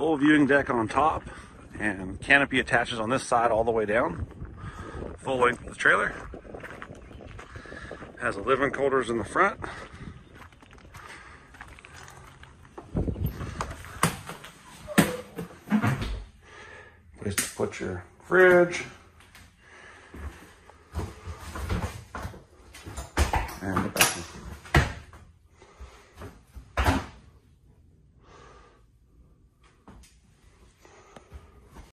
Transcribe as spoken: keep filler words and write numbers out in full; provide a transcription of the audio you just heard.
full viewing deck on top, and canopy attaches on this side all the way down. Full length of the trailer. Has a living quarters in the front. Place to put your fridge.